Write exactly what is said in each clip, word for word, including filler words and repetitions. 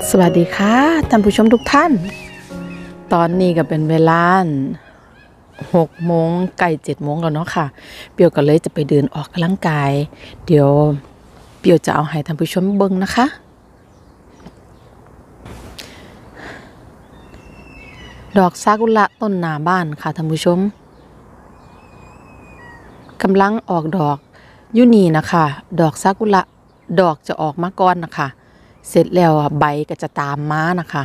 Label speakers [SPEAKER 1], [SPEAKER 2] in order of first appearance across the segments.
[SPEAKER 1] สวัสดีค่ะท่านผู้ชมทุกท่านตอนนี้ก็เป็นเวลาหกโมงใกล้เจ็ดโมงแล้วเนาะค่ะเปียวก็เลยจะไปเดินออกกำลังกายเดี๋ยวเปียวจะเอาให้ท่านผู้ชมเบิ่งนะคะดอกซากุระต้นหน้าบ้านค่ะท่านผู้ชมกำลังออกดอกอยู่นี่นะคะดอกซากุระดอกจะออกมาก่อนนะคะเสร็จแล้วใบก็จะตามมานะคะ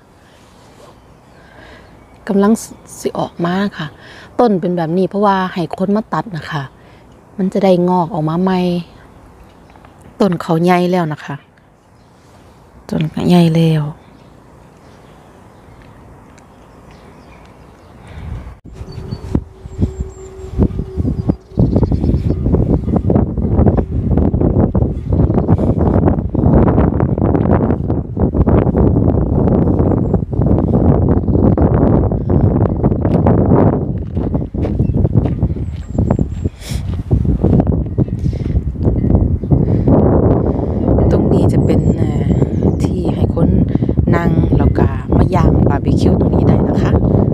[SPEAKER 1] กำลังสิออกมาค่ะต้นเป็นแบบนี้เพราะว่าให้คนมาตัดนะคะมันจะได้งอกออกมาใหม่ต้นเขาใหญ่แล้วนะคะต้นใหญ่แล้วจะเป็นที่ให้คนนั่งแล้วก็มาย่างบาร์บีคิวตรงนี้ได้นะคะ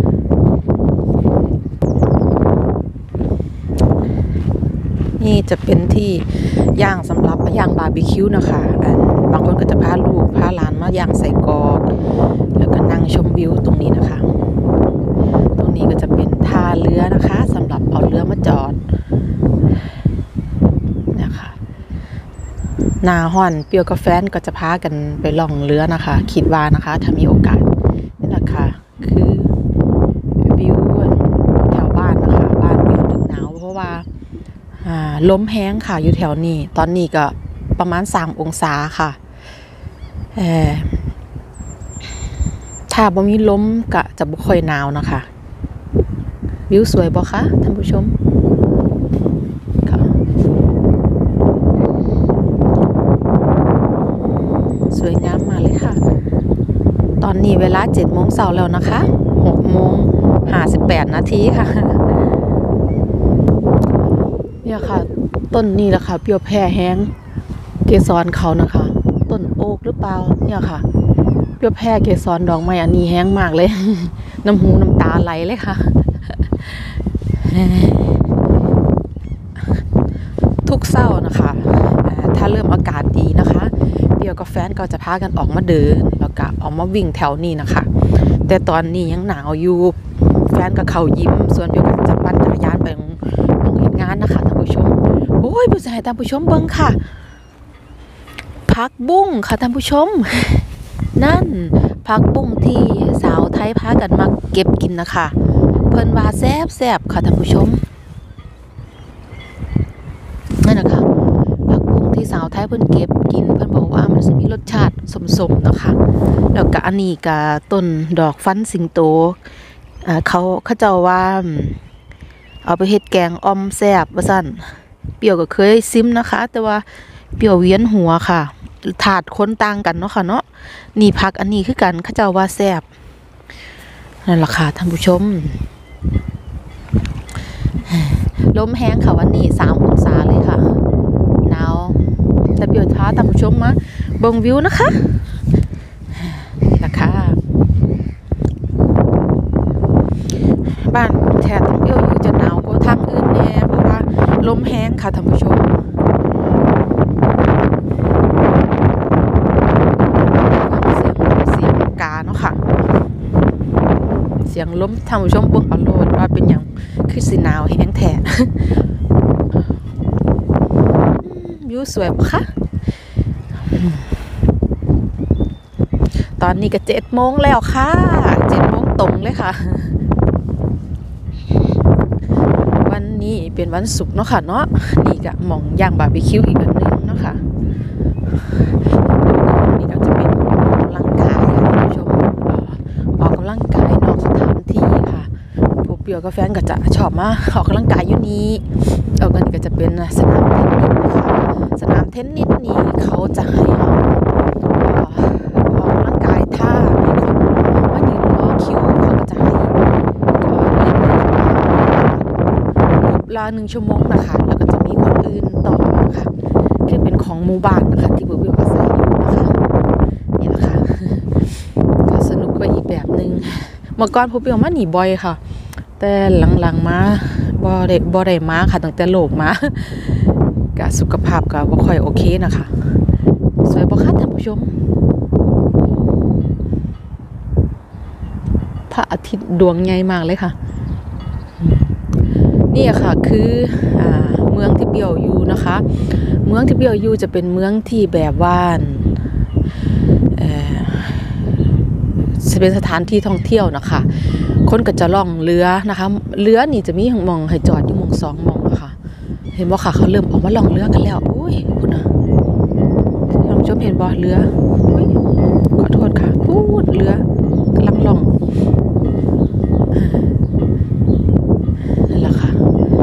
[SPEAKER 1] นี่จะเป็นที่ย่างสำหรับย่างบาร์บีคิวนะคะบางคนก็จะพาลูกพาหลานมาย่างใส่กรอกแล้วก็นั่งชมวิวตรงนี้นะคะตรงนี้ก็จะเป็นท่าเรือนะคะสำหรับเอาเรือมาจอดหน้าห้อนเปียวกับแฟนก็จะพากันไปล่องเรือนะคะคิดว่านะคะถ้ามีโอกาสนี่แหละค่ะคือวิวแถวบ้านนะคะบ้านเปียวถึงหนาวเพราะว่าลมแห้งค่ะอยู่แถวนี้ตอนนี้ก็ประมาณสามองศาค่ะเออถ้าบ่มีลมก็จะบ่ค่อยหนาวนะคะวิวสวยบ่คะท่านผู้ชมสวยงามมาเลยค่ะตอนนี้เวลาเจ็ดโมงเช้าแล้วนะคะหกโมงห้าสิบแปดนาทีค่ะเนี่ยค่ะต้นนี้แหละค่ะเปียวแพร่แห้งเกสรเขานะคะต้นโอ๊กหรือเปล่าเนี่ยค่ะเปียวแพร่เกสรดอกไม้อันนี้แห้งมากเลยน้ำหูน้ำตาไหลเลยค่ะทุกเช้านะคะถ้าเริ่มอากาศดีนะคะเปียวกับแฟนก็จะพากันออกมาเดินแล้วก็ออกมาวิ่งแถวนี้นะคะแต่ตอนนี้ยังหนาวอยู่แฟนกับเขายิ้มส่วนเปียวก็จะปั่นจักรยานไปโรงเรียนงานนะคะท่านผู้ชมโอ้ยผู้ชายท่านผู้ชมเบิ้งค่ะผักบุ้งค่ะท่านผู้ชมนั่นผักบุ้งที่สาวไทยพากันมาเก็บกินนะคะเพิ่นว่าแซ่บแซ่บค่ะท่านผู้ชมนั่นนะคะผักบุ้งที่สาวไทยเพิ่นเก็บกินเพิ่นบอกว่ามันจะมีรสชาติสมๆนะคะแล้วก็อันนี้ก็ต้นดอกฟันสิงโตอ่าเขาเขาเจ้าว่าเอาไปเฮ็ดแกงอ่อมแซ่บว่าซั่นเปรี้ยวก็เคยซิมนะคะแต่ว่าเปรี้ยวเวียนหัวค่ะถาดคนต่างกันเนาะค่ะเนาะนี่ผักอันนี้คือกันเขาเจ้าว่าแซ่บนั่นล่ะค่ะท่านผู้ชมลมแห้งค่ะวันนี้สามองศาเลยค่ะหนาวแต่เปียวท้าท่านผู้ชมมาเบิ่งวิวนะคะนี่ล่ะค่ะบ้านแถบต้องเปียวอยู่จะหนาวกว่าทางอื่นแน่เพราะว่าลมแห้งค่ะท่านผู้ชมเสียงเสียงกาเนาะค่ะเสียงลมท่านผู้ชมเบิ่งเอาโลดว่าเป็นอย่างคือสิหนาวแห้งแท้วิวสวยปะคะตอนนี้ก็เจ็ดโมงแล้วค่ะเจ็ดโมงตรงเลยค่ะวันนี้เป็นวันศุกร์เนาะค่ะเนาะนี่ก็หม่องย่างบาร์บีคิวอีกอันนึงเนาะค่ะนี่ก็จะเป็นออกกำลังกายค่ะท่านผู้ชมออกกำลังกายนอกสถานที่ค่ะผู้เปียวกับแฟนก็จะชอบมาออกกำลังกายอยู่นี้แล้วก็นี่ก็จะเป็นสนามเทนนิสนะคะสนามเทนนิสนี่เขาจะให้ออกออกกำลังกายถ้ามีคนมายืนรอคิวเขาก็จะให้เล่นละหนึ่งชั่วโมงนะคะแล้วก็จะมีคนอื่นต่อนะคะคือเป็นของหมู่บ้านนะคะที่เปียวอาศัยอยู่นะคะนี่แหละค่ะเมื่อก่อนพวกเปียวมาหนีบ่อยค่ะแต่หลังๆมาบ่ได้บ่ได้มาค่ะตั้งแต่โรคมาก็สุขภาพก็บ่ค่อยโอเคนะคะสวยบ่คะท่านผู้ชมพระอาทิตย์ดวงใหญ่มากเลยค่ะนี่ค่ะคืออ่าเมืองที่เปียวอยู่นะคะเมืองที่เปียวอยู่จะเป็นเมืองที่แบบว่าเอ่อจะเป็นสถานที่ท่องเที่ยวนะคะคนก็จะล่องเรือนะคะเรือนี่จะมีหม่องให้จอดอยู่หม่องสองหม่องค่ะเห็นบ่ค่ะเขาเริ่มออกมาล่องเรือกันแล้วโอ้ยคุณน่ะท่านผู้ชมเห็นบ่เรือขอโทษค่ะพูดเรือกำลังล่องนั่นแหละค่ะ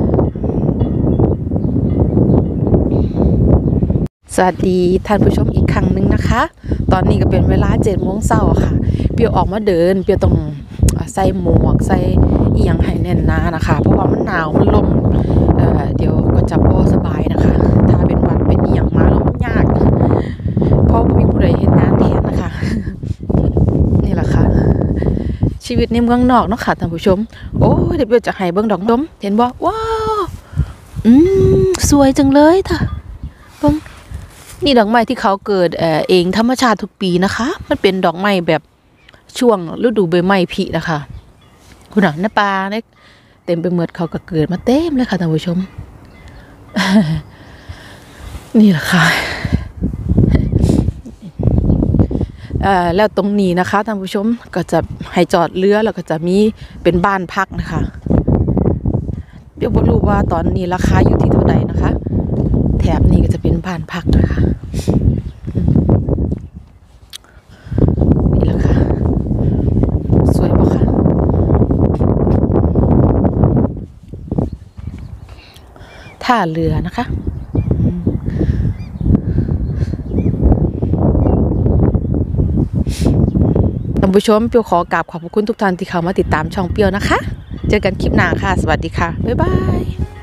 [SPEAKER 1] สวัสดีท่านผู้ชมอีกครั้งหนึ่งนะคะตอนนี้ก็เป็นเวลาเจ็ดโมงเช้าค่ะเปียวออกมาเดินเปียวต้องใส่หมวกใส่อีหยังให้แน่นหนานะคะเพราะว่ามันหนาวมันลมเอ่อเดี๋ยวก็จะบ่สบายนะคะถ้าเป็นหวัดเป็นอีหยังมาแล้วมันยากเพราะบ่มีผู้ใดเฮ็ดงานแทนนะคะนี่แหละค่ะชีวิตในเมืองนอกเนาะค่ะท่านผู้ชมโอ้ยเดี๋ยวเปียวจะให้เบิ่งดอกดมเห็นบ่ว้าวอืมสวยจังเลยท่ะเบิ่งนี่ดอกไม้ที่เขาเกิดเอ่อเองธรรมชาติทุกปีนะคะมันเป็นดอกไม้แบบช่วงฤดูใบไม้ผลินะคะคุณน่ะในป่าเนี่ยเต็มไปหมดเขาก็เกิดมาเต็มเลยค่ะท่านผู้ชม นี่แหละค่ะเอ่อแล้วตรงนี้นะคะท่านผู้ชมก็จะให้จอดเรือแล้วก็จะมีเป็นบ้านพักนะคะเดี๋ยวบ่รู้ว่าตอนนี้ราคาอยู่ที่เท่าไหร่นะคะแถบนี้ก็จะเป็นบ้านพักนะคะนี่แหละค่ะสวยปะคะท่าเรือนะคะท่านผู้ชมเปียวขอกราบขอบคุณทุกท่านที่เข้ามาติดตามช่องเปียวนะคะเจอกันคลิปหน้าค่ะสวัสดีค่ะบ๊ายบาย